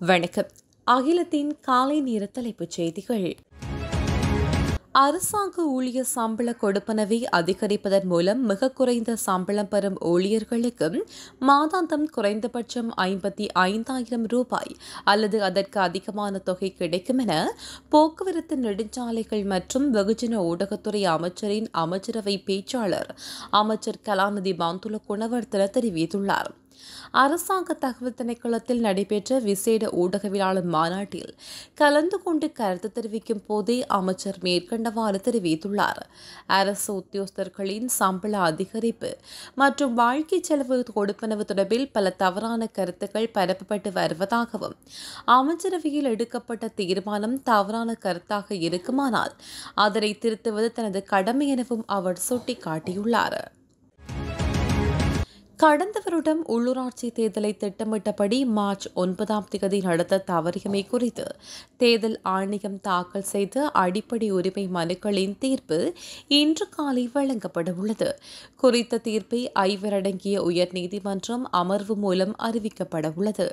வணக்கம். அகிலத்தின் காலை நேர தலைப்புச் செய்திகள். அரசாங்க ஊழியர் சம்பள கொடுப்பனவை அதிகரிப்பதன் மூலம் மிக குறைந்த சம்பளம் பெறும் ஊழியர்களுக்கு மாதாந்தம் குறைந்தபட்சம் 55,000 ரூபாய் அல்லது அதற்கு அதிகமான தொகை கிடைக்கும் என போக்குவரத்து நெடுஞ்சாலைகள் மற்றும் வெகுஜன ஊடகத்துறை அமைச்சரின் அமைச்சரவை பேச்சாளர் அமைச்சர் கலாநிதி பந்துல குணவர்த்தன தெரிவித்துள்ளார். அரசாங்க தகவல் திணைக்களத்தில் நடைபெற்ற விசேட ஊடகவியலாளர் மாநாட்டில் கலந்து கொண்டு கருத்து தெரிவிக்கும் போதே அமைச்சர் மேற்கண்டவாறு தெரிவித்துள்ளார். அரசு உத்தியோகஸ்தர்களின் சம்பள அதிகரிப்பு மற்றும் வாழ்க்கை செலவு கொடுப்பனவு தொடர்பில் பல தவறான கருத்துக்கள் பரப்பப்பட்டு வருவதாகவும் அமைச்சரவையில் எடுக்கப்பட்ட தீர்மானம் தவறான கருத்தாக இருக்குமானால் அதனை திருத்துவது தனது கடமை எனவும் அவர் சுட்டிக்காட்டியுள்ளார். கடந்த வருடம் உள்ளூராட்சி தேர்தலை திட்டமிட்டபடி மார்ச் 9 நடத்த தவறியமை குறித்து தேர்தல் ஆணையம் தாக்கல் செய்த அடிப்படை உரிமை மனுக்களின் தீர்ப்பு இன்று காலை வழங்கப்பட உள்ளது. குறித்த தீர்ப்பை 5 அடங்கிய உயர்நீதிமன்றம் அமர்வு மூலம் அறிவிக்கப்பட உள்ளது.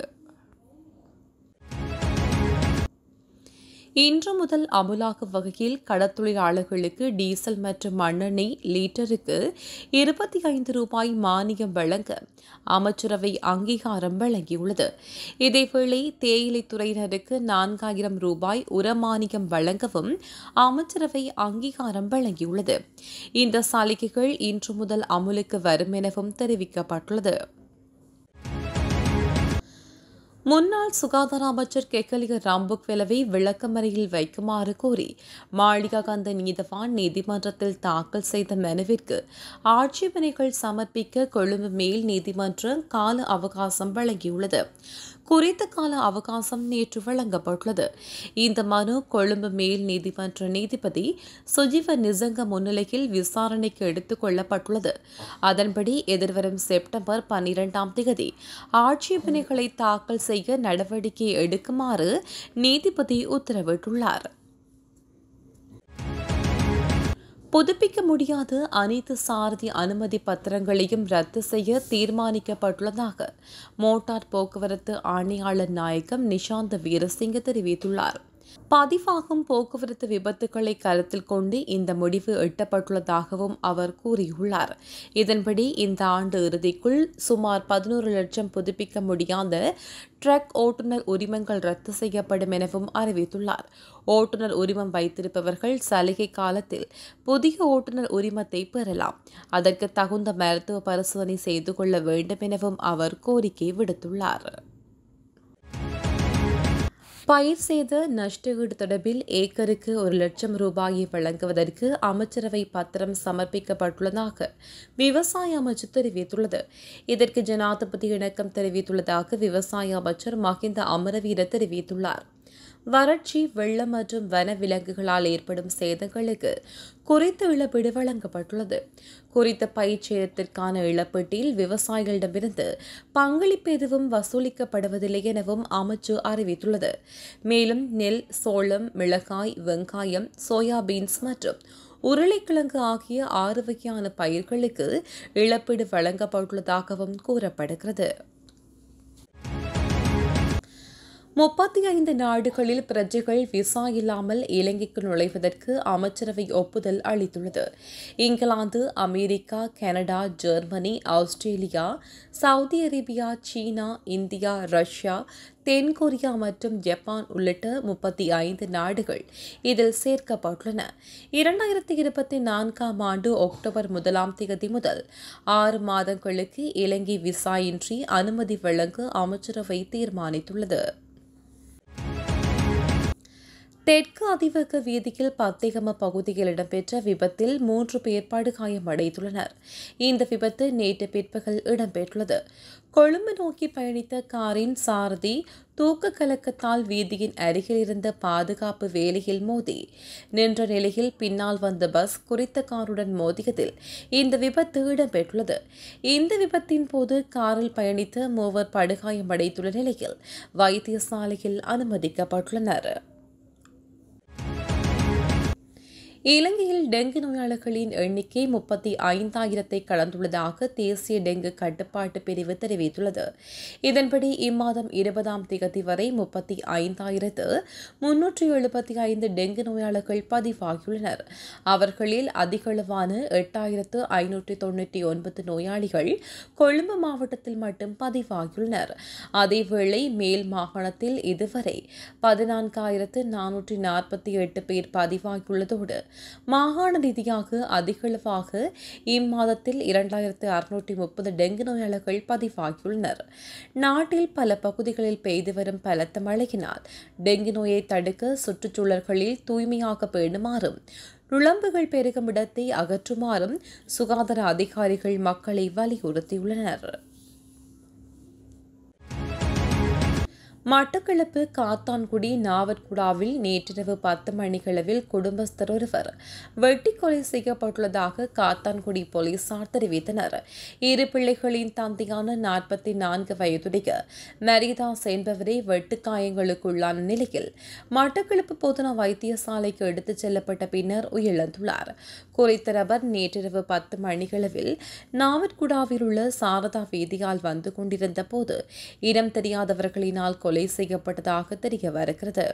இன்று முதல் அமுலாகும் வகையில் கடற்தொழிலாளர்களுக்கு டீசல் மற்றும் மண்ணெண்ணெய் லீட்டருக்கு 25 ரூபாய் மானியம் வழங்க அமைச்சரவை அங்கீகாரம் வழங்கியுள்ளது. இதேவேளை தேயிலைத் துறையினருக்கு 4,000 ரூபாய் உரமானியம் வழங்கவும் அமைச்சரவை அங்கீகாரம் வழங்கியுள்ளது. இந்த சலுகைகள் இன்று முதல் அமுலுக்கு வரும் எனவும் தெரிவிக்கப்பட்டுள்ளது. முன்னாள் சுகாதார அமைச்சர் கெக்கலிக ராம்புக்வெலவை விளக்கமறையில் வைக்குமாறு கோரி மாளிகாகந்த நீதவான் நீதிமன்றத்தில் தாக்கல் செய்த மனுவிற்கு ஆட்சேபனைகள் சமர்ப்பிக்க கொழும்பு மேல் நீதிமன்றம் கால அவகாசம் வழங்கியுள்ளது. குறித்த கால அவகாசம் நேற்று வழங்கப்பட்டுள்ளது. இந்த மனு கொழும்பு மேல் நீதிமன்ற நீதிபதி சுஜீவ நிசங்க முன்னிலையில் விசாரணைக்கு எடுத்துக் கொள்ளப்பட்டுள்ளது. அதன்படி எதிர்வரும் செப்டம்பர் 12 ஆட்சேபனைகளை தாக்கல் செய்ய நடவடிக்கை எடுக்குமாறு நீதிபதி உத்தரவிட்டுள்ளார். புதுப்பிக்க முடியாத அனைத்து சாரதி அனுமதி பத்திரங்களையும் ரத்து செய்ய தீர்மானிக்கப்பட்டுள்ளதாக மோட்டார் போக்குவரத்து ஆணையாளர் நாயகம் நிஷாந்த வீரசிங்க தெரிவித்துள்ளார். பதிவாகும் போக்குவரத்து விபத்துக்களை கருத்தில் கொண்டு இந்த முடிவு எட்டப்பட்டுள்ளதாகவும் அவர் கூறியுள்ளார். இதன்படி இந்த ஆண்டு இறுதிக்குள் சுமார் 11 லட்சம் புதுப்பிக்க முடியாத ட்ரக் ஓட்டுநர் உரிமங்கள் ரத்து செய்யப்படும் எனவும் அறிவித்துள்ளார். ஓட்டுநர் உரிமம் வைத்திருப்பவர்கள் சலுகை காலத்தில் புதிய ஓட்டுநர் உரிமத்தை பெறலாம். அதற்கு தகுந்த மருத்துவ பரிசோதனை செய்து கொள்ள வேண்டும் எனவும் அவர் கோரிக்கை விடுத்துள்ளார். பயிர் சேத நஷ்டஈடு தொடர்பில் ஏக்கருக்கு 1 லட்சம் ரூபாயை வழங்குவதற்கு அமைச்சரவை பத்திரம் சமர்ப்பிக்கப்பட்டுள்ளதாக விவசாய அமைச்சு தெரிவித்துள்ளது. இதற்கு ஜனாதிபதி இணக்கம் தெரிவித்துள்ளதாக விவசாய அமைச்சர் மஹிந்த அமரவீர தெரிவித்துள்ளார். வறட்சி, வெள்ளம் மற்றும் வனவிலங்குகளால் ஏற்படும் சேதங்களுக்கு குறித்த இழப்பீடு வழங்கப்பட்டுள்ளது. குறித்த பயிர் சேதத்திற்கான இழப்பீட்டில் விவசாயிகளிடமிருந்து பங்களிப்பு எதுவும் வசூலிக்கப்படுவதில்லை எனவும் அமைச்சு அறிவித்துள்ளது. மேலும் நெல், சோளம், மிளகாய், வெங்காயம், சோயாபீன்ஸ் மற்றும் உருளைக்கிழங்கு ஆகிய 6 வகையான பயிர்களுக்கு இழப்பீடு வழங்கப்பட்டுள்ளதாகவும் கூறப்படுகிறது. 35 நாடுகளில் பிரஜைகள் விசா இல்லாமல் இலங்கைக்கு நுழைவதற்கு அமைச்சரவை ஒப்புதல் அளித்துள்ளது. England, America, Canada, Germany, Australia, Saudi Arabia, China, India, Russia, தென்கொரியா மற்றும் ஜப்பான் உள்ளிட்ட 35 நாடுகள் இதில் சேர்க்கப்பட்டுள்ளன. 2024 ஆண்டு அக்டோபர் 1 முதல் 6 மாதங்களுக்கு இலங்கை விசா இன்றி அனுமதி வழங்க அமைச்சரவை தீர்மானித்துள்ளது. தெற்கு அதிவேக வீதியில் பத்தேகம பகுதியில் இடம்பெற்ற விபத்தில் 3 பேர் படுகாயமடைந்துள்ளனர். இந்த விபத்து நேற்று பிற்பகல் இடம்பெற்றுள்ளது. கொழும்பு நோக்கி பயணித்த காரின் சாரதி தூக்க கலக்கத்தால் வீதியின் அருகில் இருந்த பாதுகாப்பு வேலியில் மோதி நின்ற நிலையில் பின்னால் வந்த பஸ் குறித்த காருடன் மோதியதில் இந்த விபத்து இடம்பெற்றுள்ளது. இந்த விபத்தின் போது காரில் பயணித்த 3 படுகாயமடைந்துள்ள நிலையில் வைத்தியசாலையில் அனுமதிக்கப்பட்டுள்ளனர். இலங்கையில் டெங்கு நோயாளர்களின் எண்ணிக்கை 35,000 கடந்துள்ளதாக தேசிய டெங்கு கட்டுப்பாட்டு பிரிவு தெரிவித்துள்ளது. இதன்படி இம்மாதம் 20ஆம் தேதி வரை 35,375 டெங்கு நோயாளர்கள் பதிவாகியுள்ளனர். அவர்களில் அதிகளவான 8,599 நோயாளிகள் கொழும்பு மாவட்டத்தில் மட்டும் பதிவாகியுள்ளனர். அதேவேளை மேல் மாகாணத்தில் இதுவரை 14,448 பேர் பதிவாகியுள்ளதோடு மாகாண ரீதியாக அதிகளவாக இம்மாதத்தில் 2,630 டெங்கு நோயாளர்கள் பதிவாகியுள்ளனர். நாட்டில் பல பகுதிகளில் பெய்து வரும் பலத்த மழையினால் டெங்கு நோயை தடுக்க சுற்றுச்சூழல்களில் தூய்மையாக பேணுமாறும் நுளம்புகள் பெருகும் இடத்தை அகற்றுமாறும் சுகாதார அதிகாரிகள் மக்களை வலியுறுத்தியுள்ளனர். மட்டக்களப்பு காத்தான்குடி நாவற்குடாவில் நேற்றிரவு 10 மணிகளவில் குடும்பஸ்தர் ஒருவர் வெட்டி கொலை செய்யப்பட்டுள்ளதாக காத்தான்குடி போலீசார் தெரிவித்தனர். இரு பிள்ளைகளின் தந்தையான 44 வயதுடைய மரிதாஸ் என்பவரை வெட்டுக்காயங்களுக்குள்ளான நிலையில் மட்டக்களப்பு பொதுநல வைத்தியசாலைக்கு எடுத்துச் செல்லப்பட்ட பின்னர் உயிரிழந்துள்ளார். குறித்த நபர் நேற்றிரவு 10 மணிகளவில் நாவற்குடாவில் உள்ள சாரதா வீதியால் வந்து கொண்டிருந்த போது இனம் தெரியாதவர்களினால் கொலை செய்யப்பட்டதாக தெரிய வருகிறது.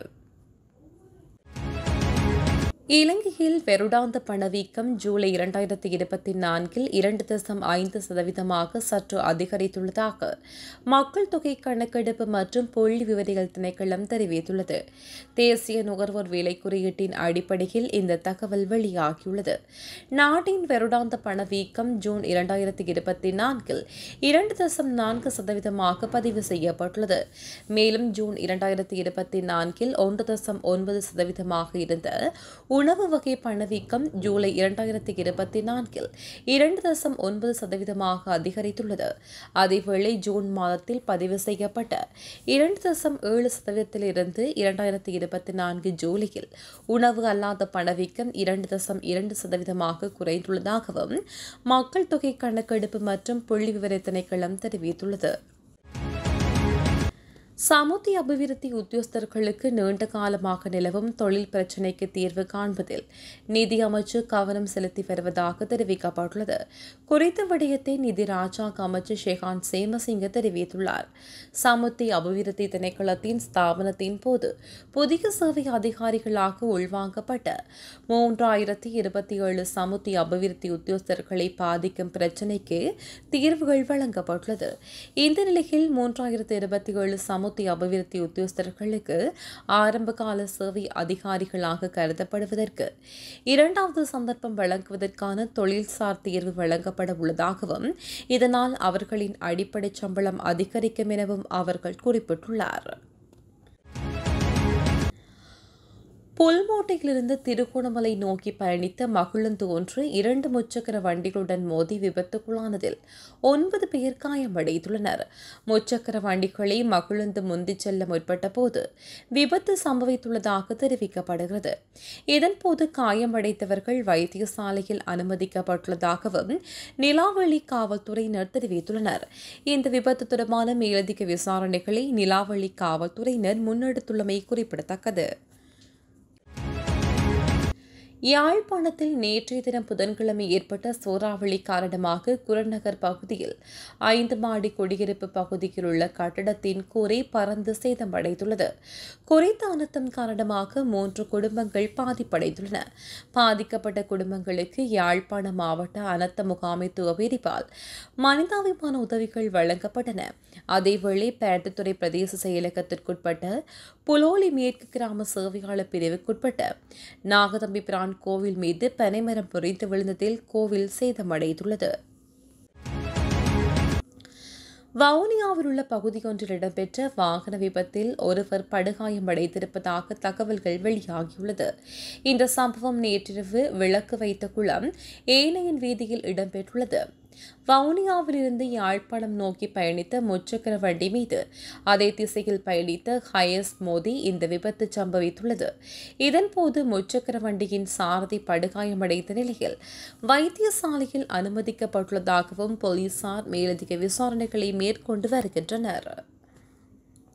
இலங்கையில் வருடாந்த பணவீக்கம் ஜூலை 2024 2.5% சற்று அதிகரித்துள்ளதாக மக்கள் தொகை கணக்கெடுப்பு மற்றும் புள்ளி விவரங்கள் திணைக்களம் தெரிவித்துள்ளது. தேசிய நுகர்வோர் விலை குறியீட்டின் அடிப்படையில் இந்த தகவல் வெளியாகியுள்ளது. நாட்டின் வருடாந்த பணவீக்கம் ஜூன் 2024 2.4% பதிவு செய்யப்பட்டுள்ளது. மேலும் ஜூன் 2024 1.9% இருந்த உணவு வகை பணவீக்கம் ஜூலை 2024 2.9% அதிகரித்துள்ளது. அதேவேளை ஜூன் மாதத்தில் பதிவு செய்யப்பட்ட 2.7% இருந்து 2024 ஜூலையில் உணவு அல்லாத பணவீக்கம் 2.2% குறைந்துள்ளதாகவும் மக்கள் தொகை கணக்கெடுப்பு மற்றும் புள்ளி விவர திணைக்களம் தெரிவித்துள்ளது. சமுத்தி அபிவிருத்தி உத்தியோகஸ்தர்களுக்கு நீண்ட காலமாக நிலவும் தொழில் பிரச்சினைக்கு தீர்வு காண்பதில் நிதி அமைச்சு கவனம் செலுத்தி வருவதாக தெரிவிக்கப்பட்டுள்ளது. குறித்த விடயத்தை நிதி ராஜாங்க அமைச்சர் ஷேகான் சேமசிங்க தெரிவித்துள்ளார். சமுத்தி அபிவிருத்தி திணைக்களத்தின் ஸ்தாபனத்தின் போது புதிய சேவை அதிகாரிகளாக உள்வாங்கப்பட்ட 3,027 சமுத்தி அபிவிருத்தி உத்தியோகஸ்தர்களை பாதிக்கும் பிரச்சினைக்கு தீர்வுகள் வழங்கப்பட்டுள்ளது. இந்த நிலையில் 3,027 சமுத்தி அபிவிருத்தி உத்தியோகஸ்தர்களுக்கு ஆரம்பகால சேவை அதிகாரிகளாக கருதப்படுவதற்கு இரண்டாவது சந்தர்ப்பம் வழங்குவதற்கான தொழில்சார் தீர்வு வழங்கப்பட உள்ளதாகவும் இதனால் அவர்களின் அடிப்படை சம்பளம் அதிகரிக்கும் எனவும் அவர்கள் குறிப்பிட்டுள்ளார். புல்மோட்டையிலிருந்து திருகோணமலை நோக்கி பயணித்த மகிழுந்து ஒன்று 2 முச்சக்கர வண்டிகளுடன் மோதி விபத்துக்குள்ளானதில் 9 பேர் காயமடைந்துள்ளனர். முச்சக்கர வண்டிகளை மகிழுந்து முந்திச் செல்ல முற்பட்ட போது விபத்து சம்பவித்துள்ளதாக தெரிவிக்கப்படுகிறது. இதன்போது காயமடைந்தவர்கள் வைத்தியசாலையில் அனுமதிக்கப்பட்டுள்ளதாகவும் நிலாவெளி காவல்துறையினர் தெரிவித்துள்ளனர். இந்த விபத்து தொடர்பான மேலதிக விசாரணைகளை நிலாவெளி காவல்துறையினர் முன்னெடுத்துள்ளமை குறிப்பிடத்தக்கது. யாழ்ப்பாணத்தில் நேற்றைய தினம் புதன்கிழமை ஏற்பட்ட சூறாவளி காரணமாக குரநகர் பகுதியில் 5 மாடி குடியிருப்பு பகுதியில் உள்ள கட்டடத்தின் கூரை பறந்து சேதமடைந்துள்ளது. குறித்த அனர்த்தம் காரணமாக 3 குடும்பங்கள் பாதிப்படைந்துள்ளன. பாதிக்கப்பட்ட குடும்பங்களுக்கு யாழ்ப்பாண மாவட்ட அனர்த்த முகாமைத்துவ பிரிவால் மனிதாபிமான உதவிகள் வழங்கப்பட்டன. அதேவேளை பேட்டத்துறை பிரதேச செயலகத்திற்குட்பட்ட புலோலி மேற்கு கிராம சேவையாளர் பிரிவுக்குட்பட்ட நாகதம்பி பிரான் கோவில் மீது பனைமரம் முறிந்து விழுந்ததில் கோவில் சேதமடைந்துள்ளது. வவுனியாவில் உள்ள பகுதியொன்றில் இடம்பெற்ற வாகன விபத்தில் ஒருவர் படுகாயமடைந்திருப்பதாக தகவல்கள் வெளியாகியுள்ளது. இந்த சம்பவம் நேற்றிரவு விளக்கு வைத்த குளம் ஏனையின் வீதியில் இடம்பெற்றுள்ளது. வவுனியாவிலிருந்து யாழ்ப்பாணம் நோக்கி பயணித்த முச்சக்கர வண்டி மீது அதே திசையில் பயணித்த ஹயஸ் மோதி இந்த விபத்து சம்பவித்துள்ளது. இதன்போது முச்சக்கர வண்டியின் சாரதி படுகாயமடைந்த நிலையில் வைத்தியசாலையில் அனுமதிக்கப்பட்டுள்ளதாகவும் போலீசார் மேலதிக விசாரணைகளை மேற்கொண்டு வருகின்றனர்.